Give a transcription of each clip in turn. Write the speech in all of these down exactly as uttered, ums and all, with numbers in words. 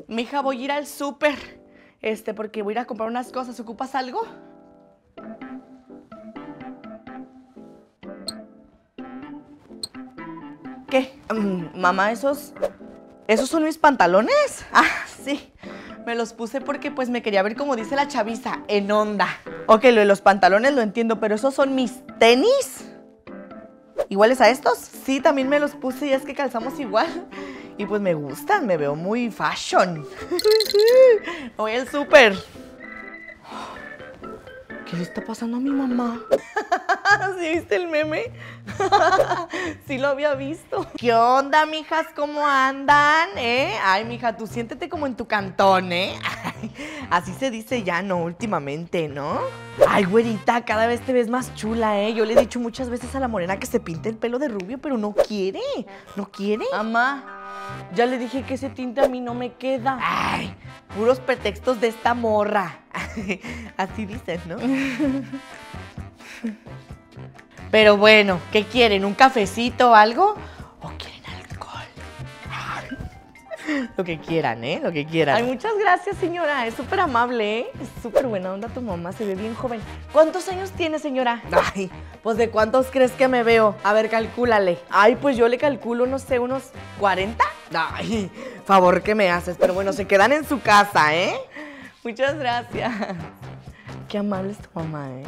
Mija, voy a ir al súper. Este, porque voy a ir a comprar unas cosas. ¿Ocupas algo? ¿Qué? Um, mamá, ¿esos... ¿Esos son mis pantalones? Ah, sí. Me los puse porque pues me quería ver como dice la chaviza, en onda. Ok, lo de los pantalones lo entiendo, pero ¿esos son mis tenis? ¿Iguales a estos? Sí, también me los puse y es que calzamos igual. Y pues me gustan, me veo muy fashion. Voy al súper. ¿Qué le está pasando a mi mamá? ¿Sí viste el meme? Sí lo había visto. ¿Qué onda, mijas? ¿Cómo andan? ¿Eh? Ay, mija, tú siéntete como en tu cantón, ¿eh? Así se dice ya, ¿no? Últimamente, ¿no? Ay, güerita, cada vez te ves más chula, ¿eh? Yo le he dicho muchas veces a la morena que se pinte el pelo de rubio, pero no quiere. ¿No quiere? Mamá, ya le dije que ese tinte a mí no me queda. Ay, puros pretextos de esta morra. Así dicen, ¿no? Pero bueno, ¿qué quieren? ¿Un cafecito o algo? ¿O quieren alcohol? Lo que quieran, ¿eh? Lo que quieran. Ay, muchas gracias, señora. Es súper amable, ¿eh? Es súper buena onda tu mamá. Se ve bien joven. ¿Cuántos años tiene, señora? Ay, pues ¿de cuántos crees que me veo? A ver, calcúlale. Ay, pues yo le calculo, no sé, unos cuarenta. Ay, favor que me haces. Pero bueno, se quedan en su casa, ¿eh? Muchas gracias. Qué amable es tu mamá, ¿eh?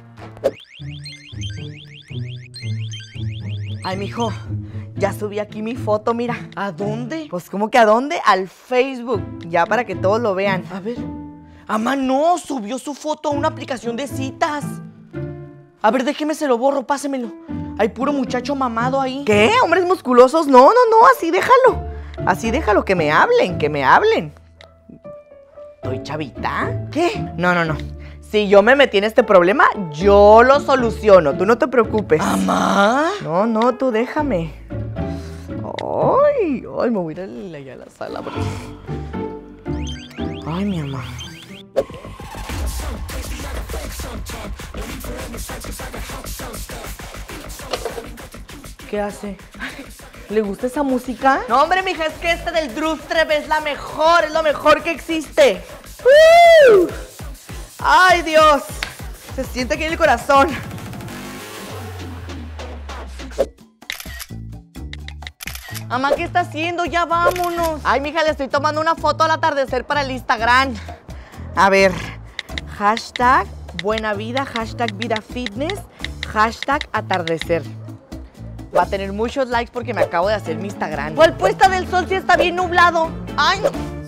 Ay, mijo, ya subí aquí mi foto, mira. ¿A dónde? Pues, ¿cómo que a dónde? Al Facebook, ya para que todos lo vean. A ver. Ama, no, subió su foto a una aplicación de citas. A ver, déjeme, se lo borro, pásemelo. Hay puro muchacho mamado ahí. ¿Qué? ¿Hombres musculosos? No, no, no, así déjalo. Así déjalo, que me hablen, que me hablen. ¿Estoy chavita? ¿Qué? No, no, no. Si yo me metí en este problema, yo lo soluciono. Tú no te preocupes. ¿Mamá? No, no, tú déjame. Ay, ay, me voy a ir allá a la sala. Porque... Ay, mi mamá. ¿Qué hace? ¿Le gusta esa música? No, hombre, mija, es que esta del Drustrev es la mejor, es lo mejor que existe. ¡Uh! ¡Ay, Dios! Se siente aquí en el corazón. Mamá, ¿qué está haciendo? Ya vámonos. Ay, mija, le estoy tomando una foto al atardecer para el Instagram. A ver, hashtag buena vida, hashtag vida fitness, hashtag atardecer. Va a tener muchos likes porque me acabo de hacer mi Instagram. ¿Cuál puesta del sol si está bien nublado? Ay, no.